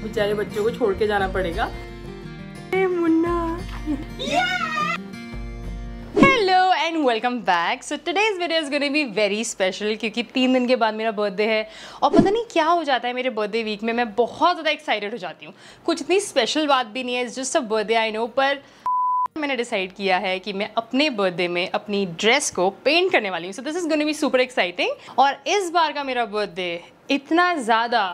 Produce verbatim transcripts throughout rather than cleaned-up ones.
बेचारे बच्चों को छोड़ के जाना पड़ेगा। Munna hello and welcome back. So today's video is gonna be very special क्योंकि तीन दिन के बाद मेरा बर्थडे है और पता नहीं क्या हो जाता है मेरे बर्थडे वीक में, मैं बहुत ज़्यादा एक्साइटेड हो जाती हूँ। कुछ इतनी स्पेशल बात भी नहीं है, it's just a birthday I know, पर मैंने डिसाइड किया है कि मैं अपने बर्थडे में अपनी ड्रेस को पेंट करने वाली हूँ। So this is gonna be super exciting. और इस बार का मेरा बर्थडे इतना ज़्यादा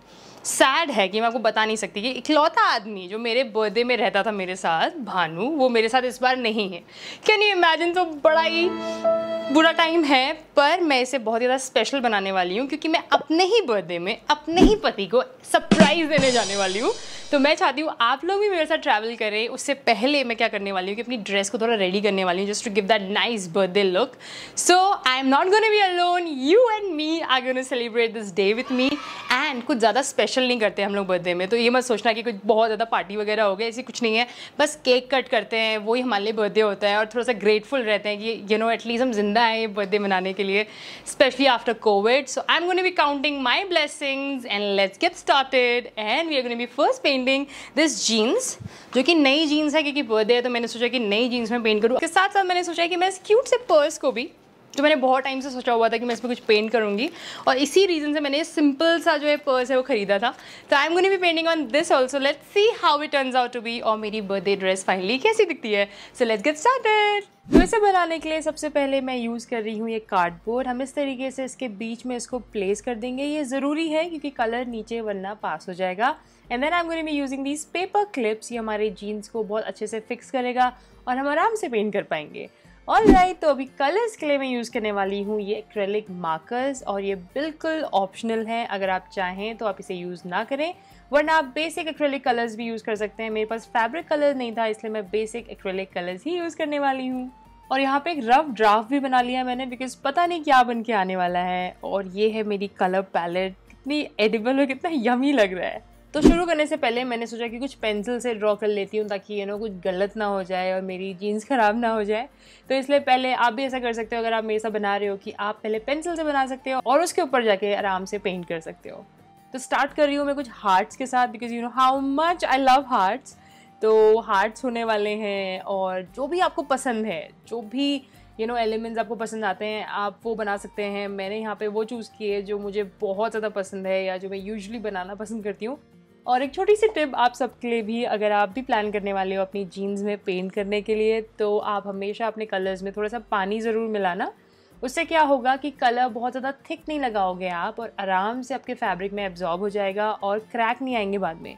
सैड है कि मैं आपको बता नहीं सकती कि इकलौता आदमी जो मेरे बर्थडे में रहता था मेरे साथ, भानु, वो मेरे साथ इस बार नहीं है। Can you imagine? तो बड़ा ही बुरा टाइम है, पर मैं इसे बहुत ज़्यादा स्पेशल बनाने वाली हूँ क्योंकि मैं अपने ही बर्थडे में अपने ही पति को सरप्राइज़ देने जाने वाली हूँ। तो मैं चाहती हूँ आप लोग भी मेरे साथ ट्रैवल करें। उससे पहले मैं क्या करने वाली हूँ कि अपनी ड्रेस को थोड़ा रेडी करने वाली हूँ just to give that nice birthday look. So I am not gonna be alone, you and me are gonna celebrate this day with me. And कुछ ज़्यादा स्पेशल नहीं करते हम लोग बर्थडे में, तो ये मत सोचना कि कुछ बहुत ज़्यादा पार्टी वगैरह हो गया, ऐसी कुछ नहीं है। बस केक कट करते हैं, वही हमारे लिए बर्थडे होता है और थोड़ा सा ग्रेटफुल रहते हैं कि यू नो एटलीस्ट हम जिंदा हैं ये बर्थडे मनाने के लिए, specially after COVID. So I am gonna be counting my blessings and let's get started. And we are gonna be first painting this jeans, जो कि नई जीन्स है क्योंकि बर्थडे है, तो मैंने सोचा कि नई जीन्स में पेंट करूँ। इसके साथ साथ मैंने सोचा कि मैं इस क्यूट से पर्स को भी, जो मैंने बहुत टाइम से सोचा हुआ था कि मैं इसमें कुछ पेंट करूँगी, और इसी रीज़न से मैंने ये सिंपल सा जो है पर्स है वो खरीदा था। तो I am gonna be painting on this also. Let's see how it turns out to be. और मेरी बर्थडे ड्रेस फाइनली कैसी दिखती है। So let's get started. तो इसे बनाने के लिए सबसे पहले मैं यूज़ कर रही हूँ ये कार्डबोर्ड। हम इस तरीके से इसके बीच में इसको प्लेस कर देंगे। ये ज़रूरी है क्योंकि कलर नीचे वरना पास हो जाएगा। And then I am gonna be using these paper clips. ये हमारे जीन्स को बहुत अच्छे से फिक्स करेगा और हम आराम से पेंट कर पाएंगे। ऑल राइट, तो अभी कलर्स के लिए मैं यूज़ करने वाली हूँ ये एक्रेलिक मार्कर्स, और ये बिल्कुल ऑप्शनल है। अगर आप चाहें तो आप इसे यूज़ ना करें, वरना आप बेसिक एक्रेलिक कलर्स भी यूज़ कर सकते हैं। मेरे पास फैब्रिक कलर नहीं था, इसलिए मैं बेसिक एक्रेलिक कलर्स ही यूज़ करने वाली हूँ। और यहाँ पे एक रफ ड्राफ्ट भी बना लिया मैंने, बिकॉज पता नहीं क्या बन के आने वाला है। और ये है मेरी कलर पैलेट, कितनी एडिबल और कितना यमी लग रहा है। तो शुरू करने से पहले मैंने सोचा कि कुछ पेंसिल से ड्रॉ कर लेती हूँ ताकि यू नो कुछ गलत ना हो जाए और मेरी जीन्स ख़राब ना हो जाए। तो इसलिए पहले आप भी ऐसा कर सकते हो, अगर आप मेरे साथ बना रहे हो, कि आप पहले पेंसिल से बना सकते हो और उसके ऊपर जाके आराम से पेंट कर सकते हो। तो स्टार्ट कर रही हूँ मैं कुछ हार्ट्स के साथ, because you know how much I love hearts. तो हार्ट्स होने वाले हैं, और जो भी आपको पसंद है, जो भी यू नो एलिमेंट्स आपको पसंद आते हैं, आप वो बना सकते हैं। मैंने यहाँ पे वो चूज़ किए जो मुझे बहुत ज़्यादा पसंद है या जो मैं यूजुअली बनाना पसंद करती हूँ। और एक छोटी सी टिप आप सबके लिए भी, अगर आप भी प्लान करने वाले हो अपनी जीन्स में पेंट करने के लिए, तो आप हमेशा अपने कलर्स में थोड़ा सा पानी ज़रूर मिलाना। उससे क्या होगा कि कलर बहुत ज़्यादा थिक नहीं लगाओगे आप, और आराम से आपके फैब्रिक में एब्जॉर्ब हो जाएगा और क्रैक नहीं आएंगे बाद में।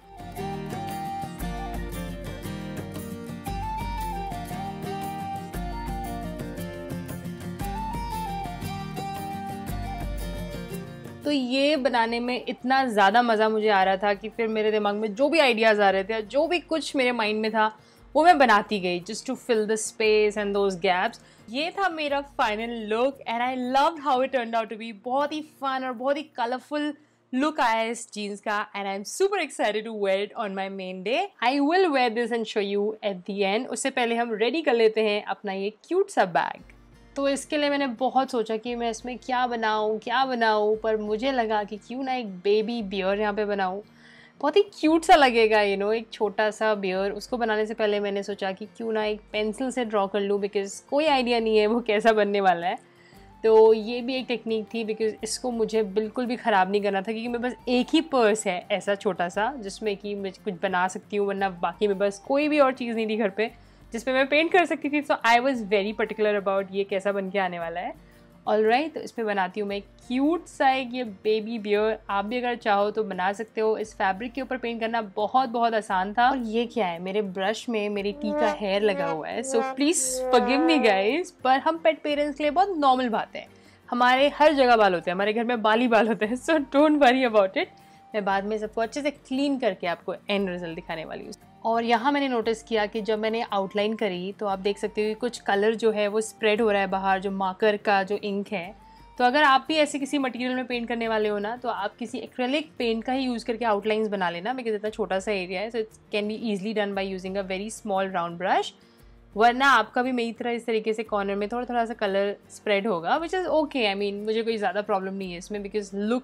तो ये बनाने में इतना ज़्यादा मज़ा मुझे आ रहा था कि फिर मेरे दिमाग में जो भी आइडियाज़ आ रहे थे, जो भी कुछ मेरे माइंड में था, वो मैं बनाती गई just to fill the space and those gaps. ये था मेरा final look and I loved how it turned out to be. बहुत ही फन और बहुत ही कलरफुल लुक आया है इस जीन्स का, and I am super excited to wear it on my main day. I will wear this and show you at the end. उससे पहले हम रेडी कर लेते हैं अपना ये क्यूट सा बैग। तो इसके लिए मैंने बहुत सोचा कि मैं इसमें क्या बनाऊँ क्या बनाऊँ, पर मुझे लगा कि क्यों ना एक बेबी बियर यहाँ पे बनाऊँ, बहुत ही क्यूट सा लगेगा यू नो एक छोटा सा बियर। उसको बनाने से पहले मैंने सोचा कि क्यों ना एक पेंसिल से ड्रॉ कर लूँ, बिकॉज़ कोई आइडिया नहीं है वो कैसा बनने वाला है। तो ये भी एक टेक्निक थी, बिकॉज़ इसको मुझे बिल्कुल भी ख़राब नहीं करना था, क्योंकि मेरे पास एक ही पर्स है ऐसा छोटा सा जिसमें कि मैं कुछ बना सकती हूँ, वरना बाकी मेरे पास कोई भी और चीज़ नहीं थी घर पे जिसपे मैं पेंट कर सकती थी। So I was very particular about ये कैसा बन के आने वाला है। ऑल राइट, तो इसमें बनाती हूँ मैं क्यूट सा एक ये बेबी बियर। आप भी अगर चाहो तो बना सकते हो। इस फैब्रिक के ऊपर पेंट करना बहुत बहुत आसान था। और ये क्या है, मेरे ब्रश में मेरी टी का हेयर लगा हुआ है, so please forgive me guys. पर हम पेट पेरेंट्स के लिए बहुत नॉर्मल बात है, हमारे हर जगह बाल होते हैं, हमारे घर में बाल ही बाल होते हैं। So don't worry about it. मैं बाद में सबको अच्छे से क्लीन करके आपको एंड रिजल्ट दिखाने वाली हूँ। और यहाँ मैंने नोटिस किया कि जब मैंने आउटलाइन करी तो आप देख सकते हो कि कुछ कलर जो है वो स्प्रेड हो रहा है बाहर, जो मार्कर का जो इंक है। तो अगर आप भी ऐसे किसी मटेरियल में पेंट करने वाले हो ना, तो आप किसी एक्रेलिक पेंट का ही यूज़ करके आउटलाइंस बना लेना, बिकॉज इतना छोटा सा एरिया है, so it can be easily done by using a very small round brush. वरना आपका भी मेरी तरह इस तरीके से कॉर्नर में थोड़ा थोड़ा सा कलर स्प्रेड होगा, which is okay. I mean मुझे कोई ज़्यादा प्रॉब्लम नहीं है इसमें, बिकॉज लुक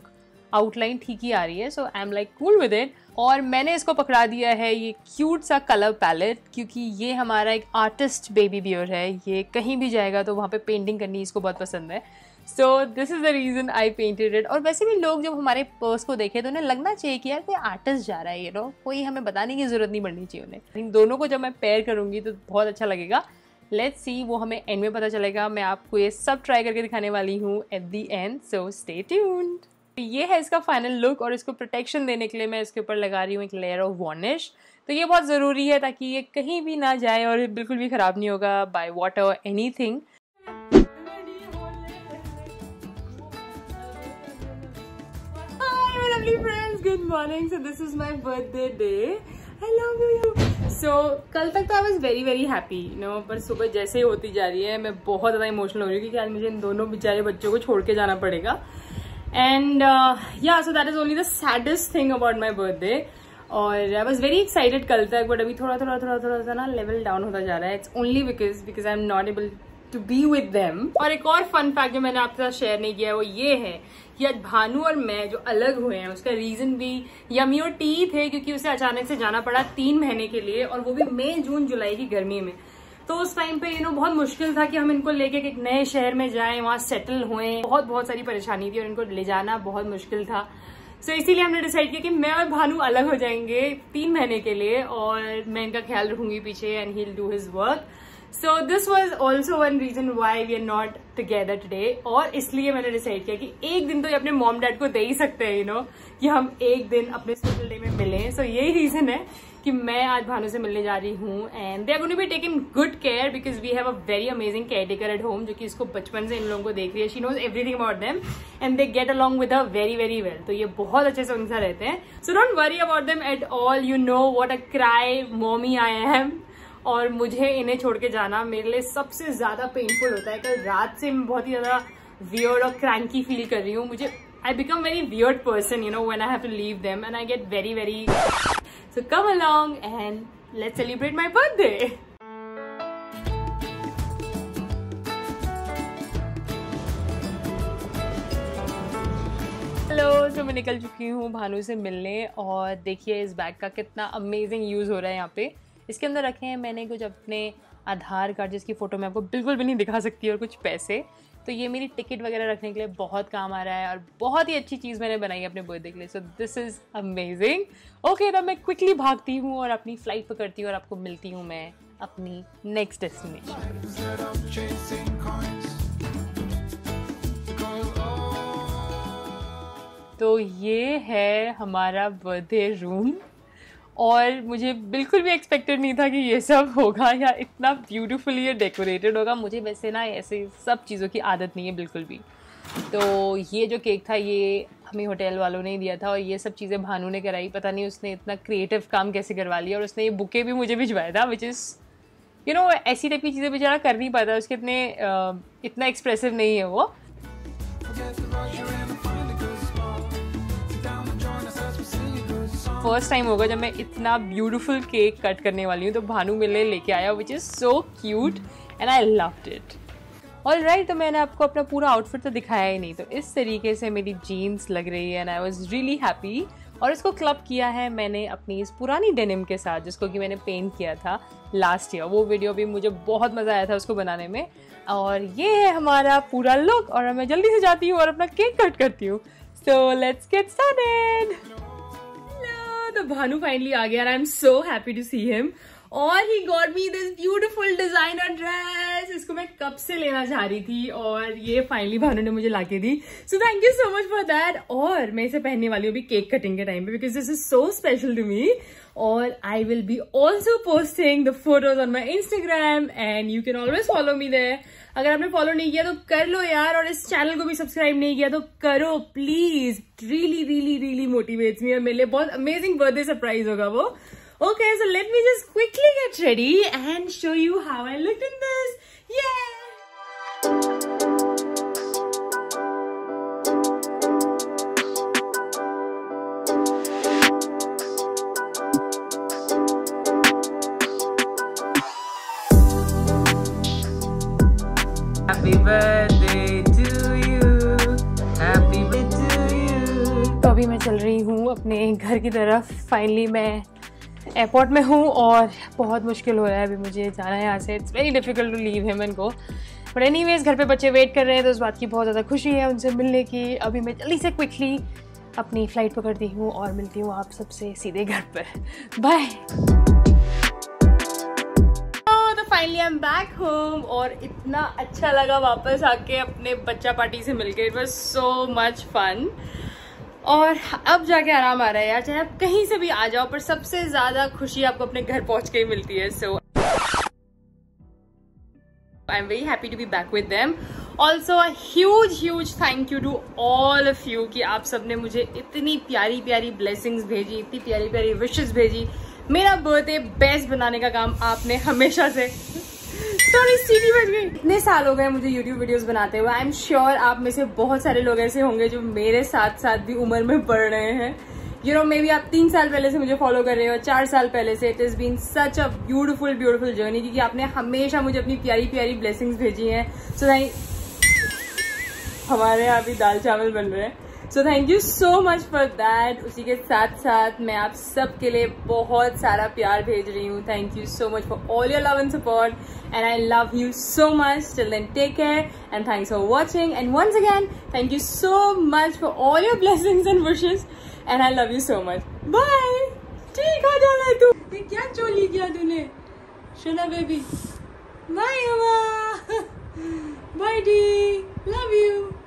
आउटलाइन ठीक ही आ रही है, so I am like cool with it. और मैंने इसको पकड़ा दिया है ये क्यूट सा कलर पैलेट, क्योंकि ये हमारा एक आर्टिस्ट बेबी बियर है, ये कहीं भी जाएगा तो वहाँ पे पेंटिंग करनी इसको बहुत पसंद है। So this is the reason I painted it. और वैसे भी लोग जब हमारे पर्स को देखें तो उन्हें लगना चाहिए कि यार कोई आर्टिस्ट जा रहा है, ये नो कोई हमें बताने की ज़रूरत नहीं पड़नी चाहिए उन्हें। इन दोनों को जब मैं पेयर करूँगी तो बहुत अच्छा लगेगा। लेट्स सी, वो हमें एंड में पता चलेगा। मैं आपको ये सब ट्राई करके दिखाने वाली हूँ at the end, so stay tuned. ये है इसका फाइनल लुक, और इसको प्रोटेक्शन देने के लिए मैं इसके ऊपर लगा रही हूँ एक लेयर ऑफ वार्निश। तो ये बहुत ज़रूरी है ताकि ये कहीं भी ना जाए और बिल्कुल भी ख़राब नहीं होगा बाय वाटर और anything. Hi lovely friends, good morning. So this is my birthday day. I love you. So कल तक तो I was very very happy, you know, पर सुबह जैसे ही होती जा रही है मैं बहुत ज़्यादा इमोशनल हो रही हूँ क्योंकि आज मुझे इन दोनों बेचारे बच्चों को छोड़ के जाना पड़ेगा। एंड या so that is only the saddest thing about my birthday. और आई वॉज वेरी एक्साइटेड कल तक, बट अभी थोड़ा थोड़ा थोड़ा थोड़ा सा ना लेवल डाउन होता जा रहा है। It's only because because I am not able to be with them. और एक और फन फैक्ट जो मैंने आपके साथ शेयर नहीं किया है वो ये है कि आज भानु और मैं जो अलग हुए हैं उसका रीजन भी यमी और टी थे, क्योंकि उसे अचानक से जाना पड़ा तीन महीने के लिए, और वो भी मई जून जुलाई की गर्मी में। तो उस टाइम पे यू नो बहुत मुश्किल था कि हम इनको लेके एक नए शहर में जाएं, वहां सेटल हुए। बहुत बहुत सारी परेशानी थी और इनको ले जाना बहुत मुश्किल था। सो so, इसीलिए हमने डिसाइड किया कि मैं और भानु अलग हो जाएंगे तीन महीने के लिए, और मैं इनका ख्याल रखूंगी पीछे and he will do his work. So this was also one reason why we are not together today. और इसलिए मैंने डिसाइड किया कि एक दिन तो ये अपने मॉम डैड को दे ही सकते हैं, यू नो, कि हम एक दिन अपने स्पेशल डे में मिलें। सो so, यही रीजन है कि मैं आज भानु से मिलने जा रही हूँ। And they are going to be taken good care because we have a very amazing caretaker at home, जो कि इसको बचपन से इन लोगों को देख रही है। She knows everything about them and they get along with her very very well. तो ये बहुत अच्छे से उनके साथ रहते हैं। So don't worry about them at all. You know what a cry mommy I am. और मुझे इन्हें छोड़ के जाना मेरे लिए सबसे ज्यादा पेनफुल होता है। कल रात से मैं बहुत ही ज्यादा वियर्ड और क्रैंकी फील कर रही हूँ। मुझे I become very weird person, you know, when I have to leave them, and I get very very. So come along and let's celebrate my birthday. Hello, तो मैं निकल चुकी हूँ भानु से मिलने, और देखिए इस बैग का कितना अमेजिंग यूज़ हो रहा है यहाँ पे। इसके अंदर रखे हैं मैंने कुछ अपने आधार कार्ड, जिसकी फ़ोटो मैं आपको बिल्कुल भी नहीं दिखा सकती, और कुछ पैसे। तो ये मेरी टिकट वगैरह रखने के लिए बहुत काम आ रहा है, और बहुत ही अच्छी चीज़ मैंने बनाई है अपने बर्थडे के लिए। So this is amazing. Okay, तब मैं क्विकली भागती हूँ और अपनी फ़्लाइट पकड़ती हूँ, और आपको मिलती हूँ मैं अपनी नेक्स्ट डेस्टिनेशन। तो ये है हमारा बर्थडे रूम, और मुझे बिल्कुल भी एक्सपेक्टेड नहीं था कि ये सब होगा या इतना ब्यूटीफुली ये डेकोरेटेड होगा। मुझे वैसे ना ऐसे सब चीज़ों की आदत नहीं है बिल्कुल भी। तो ये जो केक था ये हमें होटल वालों ने ही दिया था, और ये सब चीज़ें भानु ने कराई। पता नहीं उसने इतना क्रिएटिव काम कैसे करवा लिया, और उसने ये बुके भी मुझे भिजवाया था, विच इज़ यू नो ऐसी टाइप की चीज़ें बेचारा कर नहीं पाता, उसके इतने इतना एक्सप्रेसिव नहीं है वो। फर्स्ट टाइम होगा जब मैं इतना ब्यूटीफुल केक कट करने वाली हूँ, तो भानु मेरे लिए लेके आया, which is so cute and I loved it. All right, तो मैंने आपको अपना पूरा आउटफिट तो दिखाया ही नहीं। तो इस तरीके से मेरी जीन्स लग रही है and I was really happy. और इसको क्लब किया है मैंने अपनी इस पुरानी डेनिम के साथ, जिसको कि मैंने पेंट किया था लास्ट ईयर। वो वीडियो भी मुझे बहुत मज़ा आया था उसको बनाने में। और ये है हमारा पूरा लुक, और मैं जल्दी से जाती हूँ और अपना केक कट करती हूँ। So let's get started. तो भानु फाइनली आ गया, I am so happy to see him. और he got me this beautiful designer dress. इसको मैं कब से लेना चाह रही थी, और ये फाइनली भानु ने मुझे लाके दी। So thank you so much for that. और मैं इसे पहनने वाली हूँ भी केक कटिंग के टाइम पे, because this is so special to me. और I will be also posting the photos on my Instagram, and you can always follow me there. अगर आपने फॉलो नहीं किया तो कर लो यार, और इस चैनल को भी सब्सक्राइब नहीं किया तो करो please. Really really really motivates me, और मेरे लिए बहुत अमेजिंग बर्थडे सरप्राइज होगा वो। Okay, so let me just quickly get ready and show you how I look in this. Yeah! Happy birthday to you. Happy birthday to you. तो अपने घर की तरफ। फाइनली मैं एयरपोर्ट में हूँ और बहुत मुश्किल हो रहा है अभी मुझे जाना है यहाँ से। It's very difficult to leave him and go, but anyways घर पे बच्चे वेट कर रहे हैं तो उस बात की बहुत ज़्यादा खुशी है उनसे मिलने की। अभी मैं जल्दी से क्विकली अपनी फ़्लाइट पकड़ती हूँ और मिलती हूँ आप सबसे सीधे घर पर। बाय। तो finally I am back home और इतना अच्छा लगा वापस आके अपने बच्चा पार्टी से मिलके। It was so much fun और अब जाके आराम आ रहा है यार, चाहे आप कहीं से भी आ जाओ पर सबसे ज़्यादा खुशी आपको अपने घर पहुँच के ही मिलती है। So I am very happy to be back with them. Also a huge huge thank you to all of you कि आप सबने मुझे इतनी प्यारी प्यारी ब्लेसिंग्स भेजी, इतनी प्यारी प्यारी विशेस भेजी। मेरा बर्थडे बेस्ट बनाने का काम आपने हमेशा से थोड़ी सीटी बज गई। इतने साल हो गए मुझे यूट्यूब वीडियोस बनाते हुए। आई एम श्योर आप में से बहुत सारे लोग ऐसे होंगे जो मेरे साथ साथ भी उम्र में बढ़ रहे हैं। यू नो मे बी आप तीन साल पहले से मुझे फॉलो कर रहे हो, चार साल पहले से। It is been such a beautiful beautiful journey क्योंकि आपने हमेशा मुझे अपनी प्यारी प्यारी ब्लेसिंग्स भेजी हैं। सो so, हमारे यहाँ भी दाल चावल बन रहे हैं। So thank you so much for that. उसी के साथ साथ मैं आप सब के लिए बहुत सारा प्यार भेज रही हूँ। Thank you so much for all your love and support and I love you so much. Till then take care and thanks for watching and once again thank you so much for all your blessings and wishes and I love you so much. Bye. ठीक हो जाना तू। ये क्या चोली किया तूने शोना बेबी। बाय अम्मा। बाय डी, लव यू।